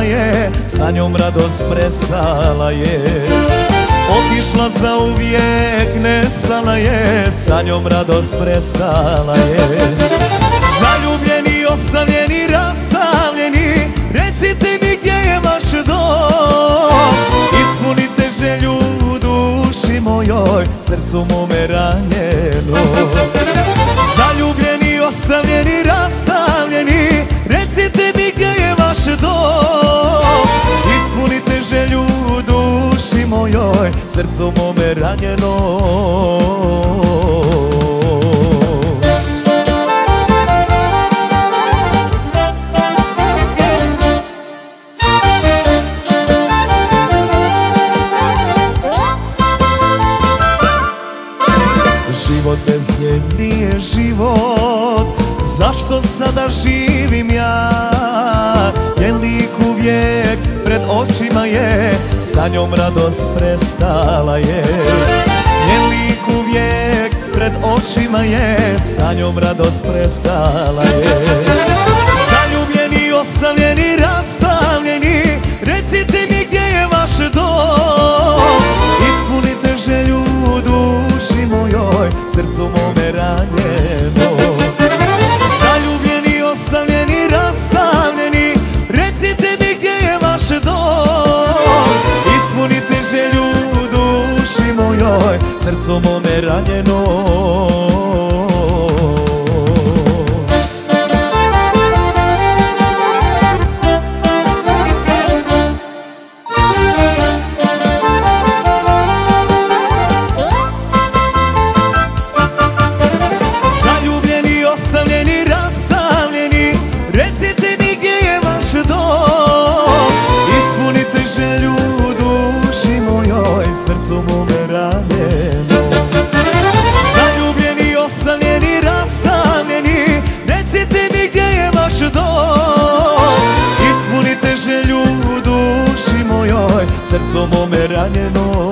je, sa njom radost prestala je. Otišla zauvijek, nestala je, sa njom radost prestala je. Zaljubljeni, ostavljeni, rastavljeni, recite mi gdje je vaš dom. Ispunite želju u duši mojoj, srcu mome ranjeno. Zaljubljeni, ostavljeni, rastavljeni, recite mi gdje je vaš dom. Ispunite želju u duši mojoj, srcu mome ranjeno. Život bez nje nije život, zašto sada živim ja? Njen lik uvijek pred očima je, sa njom radost prestala je. Njen lik uvijek pred očima je, sa njom radost prestala je. Zaljubljeni, ostavljeni, rastavljeni, recite mi gdje je vaš dom. Ispunite želju u duši mojoj, srcu mome ranjeno. Zaljubljeni, ostavljeni, rastavljeni, recite mi gdje je vaš dom. Ispunite želju u duši mojoj, srcu mome ranjeno. Srcu mome ranjeno. Zaljubljeni, ostavljeni, rastavljeni, recite mi gdje je vaš dom. Ispunite želju u duši mojoj, srcu mome ranjeno.